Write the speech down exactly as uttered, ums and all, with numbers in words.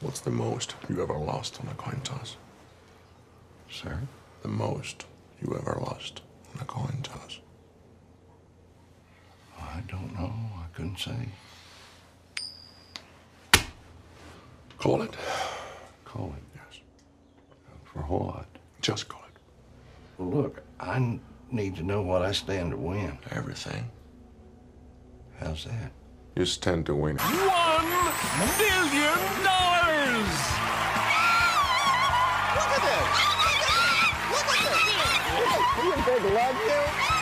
What's the most you ever lost on a coin toss? Sir? The most you ever lost on a coin toss? I don't know. I couldn't say. Call it. Call it. Yes. For what? Just call it. Well, look, I n- need to know what I stand to win. Everything. How's that? You stand to win. One million dollars! Look at this! Look at this! Look at this! You big love you?